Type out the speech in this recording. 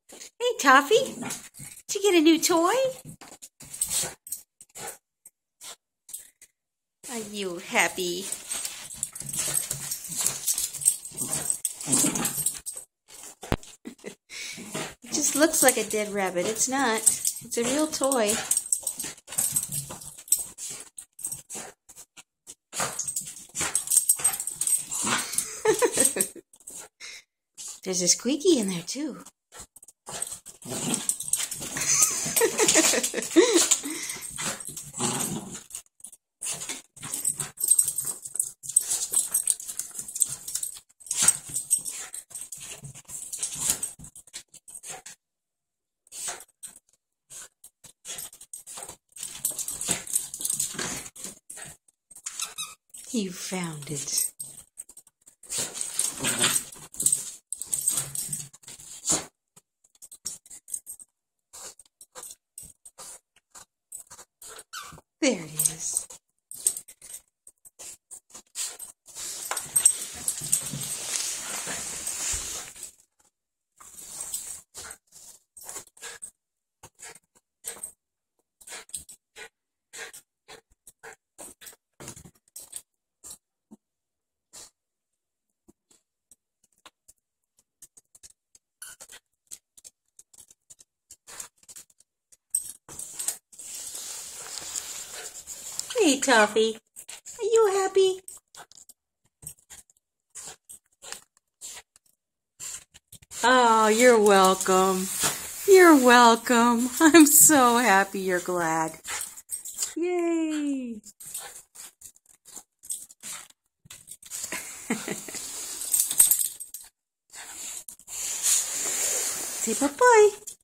Hey, Toffee, did you get a new toy? Are you happy? It just looks like a dead rabbit. It's not. It's a real toy. There's a squeaky in there, too. You found it. There it is. Hey, Toffee, are you happy? Oh, you're welcome. You're welcome. I'm so happy you're glad. Yay! Say bye-bye.